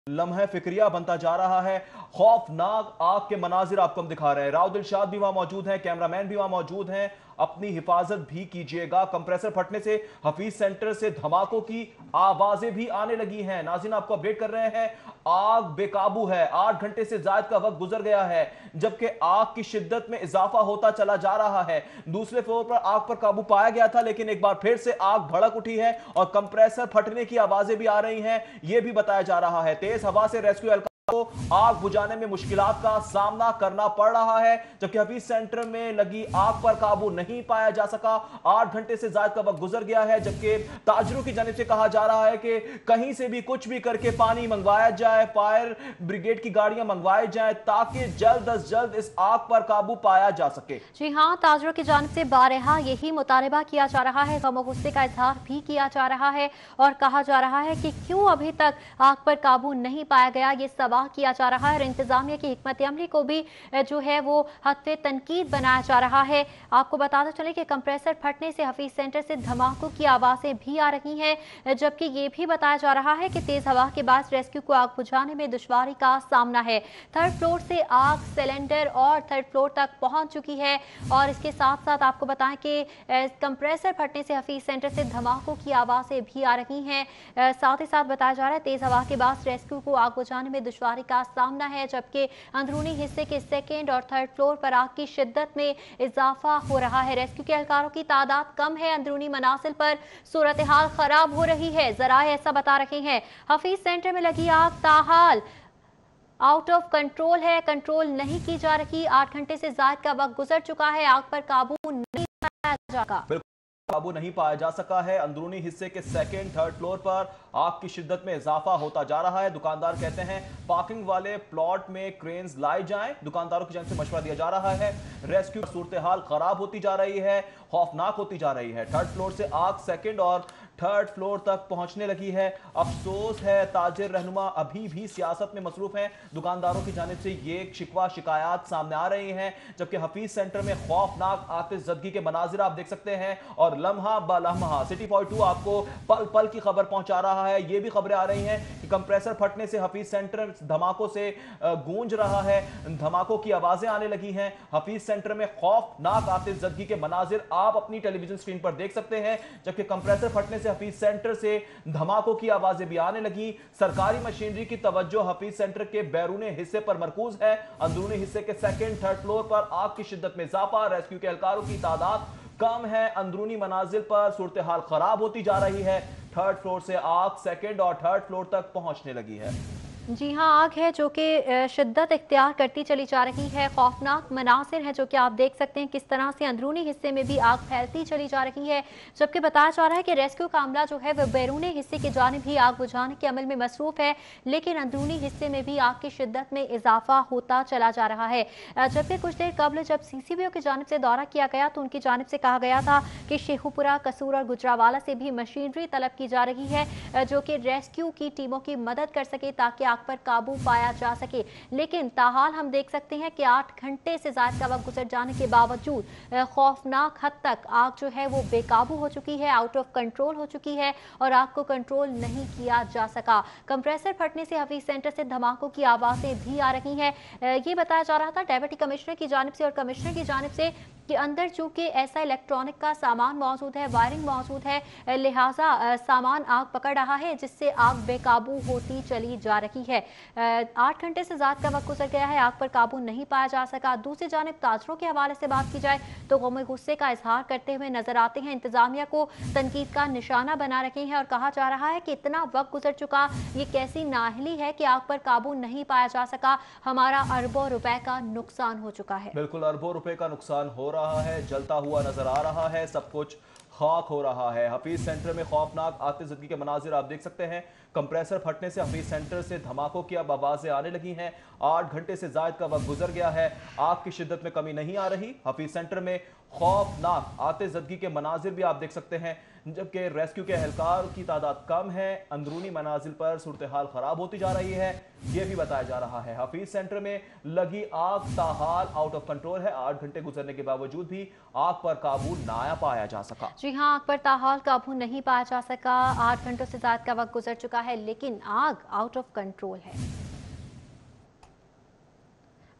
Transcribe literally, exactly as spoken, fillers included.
लम्हा फिक्रिया बनता जा रहा है। खौफनाक आग के मनाजिर आपको हम दिखा रहे हैं। राव दिलशाद भी वहां मौजूद हैं, कैमरामैन भी वहां मौजूद हैं। अपनी हिफाजत भी कीजिएगा। कंप्रेसर फटने से हफीज सेंटर से धमाकों की आवाजें भी आने लगी हैं। नाज़रीन आपको अपडेट कर रहे हैं, आग बेकाबू है। आठ घंटे से ज्यादा का वक्त गुजर गया है, जबकि आग की शिद्दत में इजाफा होता चला जा रहा है। दूसरे फ्लोर पर आग पर काबू पाया गया था, लेकिन एक बार फिर से आग भड़क उठी है और कंप्रेसर फटने की आवाजें भी आ रही हैं। यह भी बताया जा रहा है तेज हवा से रेस्क्यू को आग बुझाने में मुश्किलात का सामना करना पड़ रहा है, जबकि हफीज सेंटर में लगी आग पर काबू नहीं पाया जा सका। आठ घंटे से ज्यादा का वक्त गुजर गया है, जबकि ताजरों की जानिब से कहा जा रहा है कि कहीं से भी कुछ भी करके पानी मंगवाया जाए, फायर ब्रिगेड की गाड़ियां मंगवाई जाए, ताकि जल्द अज जल्द इस आग पर काबू पाया जा सके। जी हाँ, ताजरों की जानिब से बारहा यही मुतालबा किया जा रहा है, गम गुस्से का इजहार भी किया जा रहा है और कहा जा रहा है कि क्यों अभी तक आग पर काबू नहीं पाया गया, ये सवाल किया जा रहा है। और इंतजामिया की हिकमत अमली को भी जो है वो हत्वे तनकीद बनाया जा रहा है। आपको बताते चले कि कंप्रेसर फटने से हफीज सेंटर से धमाकों की आवाजें भी आ रही हैं, जबकि ये भी बताया जा रहा है कि तेज हवा के बाद रेस्क्यू को आग बुझाने में दुश्वारी का सामना है। थर्ड फ्लोर से आग सिलेंडर और थर्ड फ्लोर तक पहुंच चुकी है। और इसके साथ साथ आपको बताएं कि कंप्रेसर फटने से हफीज सेंटर से धमाकों की आवाजें भी आ रही हैं। साथ ही साथ बताया जा रहा है तेज हवा के बाद रेस्क्यू को आग बुझाने में दुश्वारी का सामना है, जबकि अंदरूनी हिस्से के सेकेंड और थर्ड फ्लोर पर आग की शिद्दत में इजाफा हो रहा है। रेस्क्यू के एहलकारों की तादाद कम है, अंदरूनी मनासिल पर सूरत हाल खराब हो रही है। जराए ऐसा बता रहे हैं। हफीज सेंटर में लगी आग ताहाल आउट ऑफ कंट्रोल है, कंट्रोल नहीं की जा रही। आठ घंटे से ज्यादा का वक्त गुजर चुका है, आग पर काबू नहीं पाया जाएगा। काबू नहीं पाया जा सका है। अंदरूनी हिस्से के सेकेंड थर्ड फ्लोर पर आग की शिद्दत में इजाफा होता जा रहा है। दुकानदार कहते हैं पार्किंग वाले प्लॉट में क्रेन्स लाए जाएं। दुकानदारों की जानिब से मशवरा दिया जा रहा है। रेस्क्यू सूरत हाल खराब होती जा रही है, खौफनाक होती जा रही है। थर्ड फ्लोर से आग सेकेंड और थर्ड फ्लोर तक पहुंचने लगी है। अफसोस है ताजिर रहनुमा अभी भी सियासत में मसरूफ हैं। दुकानदारों की जानिब से ये शिकवा शिकायत सामने आ रही हैं, जबकि हफीज सेंटर में खौफनाक आतिशज़दगी के मनाजिर आप देख सकते हैं। और लम्हा ब लम्हा सिटी फोर्टी टू आपको पल पल की खबर पहुंचा रहा है। ये भी खबरें आ रही हैं कि कंप्रेसर फटने से हफीज सेंटर धमाकों से गूंज रहा है, धमाकों की आवाजें आने लगी हैं। हफीज सेंटर में खौफनाक आतिशज़दगी के मनाजिर आप अपनी टेलीविजन स्क्रीन पर देख सकते हैं, जबकि कंप्रेसर फटने से हफीज सेंटर से धमाकों की आवाजें भी आने लगी। सरकारी मशीनरी की तवज्जो हफीज सेंटर के बैरूनी हिस्से पर मरकूज है। अंदरूनी हिस्से के सेकेंड थर्ड फ्लोर पर आग की शिद्दत में इजाफा, रेस्क्यू के एहलकारों की तादाद कम है। अंदरूनी मनाजिल पर सूरत हाल खराब होती जा रही है। थर्ड फ्लोर से आग सेकेंड और थर्ड फ्लोर तक पहुंचने लगी है। जी हाँ, आग है जो कि शिद्दत इख्तियार करती चली जा रही है। खौफनाक मनासिर है जो कि आप देख सकते हैं किस तरह से अंदरूनी हिस्से में भी आग फैलती चली जा रही है, जबकि बताया जा रहा है कि रेस्क्यू का अमला जो है वह बैरूनी हिस्से की जानिब ही आग बुझाने के अमल में मसरूफ है, लेकिन अंदरूनी हिस्से में भी आग की शिद्दत में इजाफा होता चला जा रहा है। जबकि कुछ देर कबल जब सी सी बी ओ की जानिब से दौरा किया गया तो उनकी जानिब से कहा गया था कि शेखुपुरा, कसूर और गुजरावाला से भी मशीनरी तलब की जा रही है जो कि रेस्क्यू की टीमों की मदद कर सके ताकि आग पर काबू पाया जा सके। लेकिन ताहाल हम देख सकते हैं कि आठ घंटे से ज्यादा का वक्त गुजर जाने के बावजूद खौफनाक हद तक आग जो है वो बेकाबू हो चुकी है, आउट ऑफ कंट्रोल हो चुकी है और आग को कंट्रोल नहीं किया जा सका। कंप्रेसर फटने से हफीज सेंटर से धमाकों की आवाजें भी आ रही हैं। ये बताया जा रहा था डेप्यूटी कमिश्नर की जानिब से और कमिश्नर की जानिब से कि अंदर चूंकि ऐसा इलेक्ट्रॉनिक का सामान मौजूद है, वायरिंग मौजूद है, लिहाजा सामान आग पकड़ रहा है जिससे आग बेकाबू होती चली जा रही है। आठ घंटे से ज्यादा का वक्त गुजर गया है, आग पर काबू नहीं पाया जा सका। दूसरी जानिब ताजरों के हवाले से बात की जाए तो गम गुस्से का इजहार करते हुए नजर आते हैं, इंतजामिया को तनकीद का निशाना बना रखे हैं और कहा जा रहा है कि इतना वक्त गुजर चुका, ये कैसी नाहली है कि आग पर काबू नहीं पाया जा सका, हमारा अरबों रुपए का नुकसान हो चुका है। बिल्कुल अरबों रुपए का नुकसान हो रहा है, जलता हुआ नजर आ रहा है, सब कुछ खाक हो रहा है। हफीज सेंटर में खौफनाक आतिशज़दगी के मनाजिर आप देख सकते हैं। कंप्रेसर फटने से हफीज सेंटर से धमाकों की अब आवाजें आने लगी हैं। आठ घंटे से ज्यादा का वक्त गुजर गया है, आग की शिद्दत में कमी नहीं आ रही। हफीज सेंटर में खौफनाक आतिशज़दगी के मनाजिर भी आप देख सकते हैं, जबकि रेस्क्यू के एहलकार की तादाद कम है। अंदरूनी मनाजिल पर सूरत हाल खराब होती जा रही है, यह भी बताया जा रहा है। हफीज सेंटर में लगी आग ताहाल आउट ऑफ कंट्रोल है। आठ घंटे गुजरने के बावजूद भी आग पर काबू ना पाया जा सका। जी हाँ, आग पर ताहाल काबू नहीं पाया जा सका। आठ घंटों से ज्यादा का वक्त गुजर चुका चुका है, लेकिन आग आउट ऑफ कंट्रोल है।